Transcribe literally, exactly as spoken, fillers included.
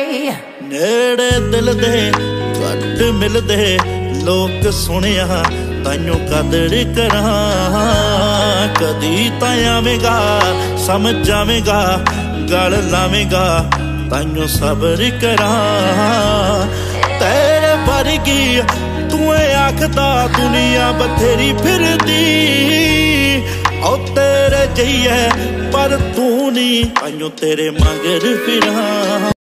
नेड़े दिल दे घट मिलदे लोग सुनिया ताइयों कदर करा कदी तावेगा समझ जावेगा गल लावेगा ताइयों सबर करा तेरे वर्गी तू आखदा दुनिया बथेरी फिरदी ओ तेरे जइए पर तू नहीं ताइयों तेरे मगर फिरा।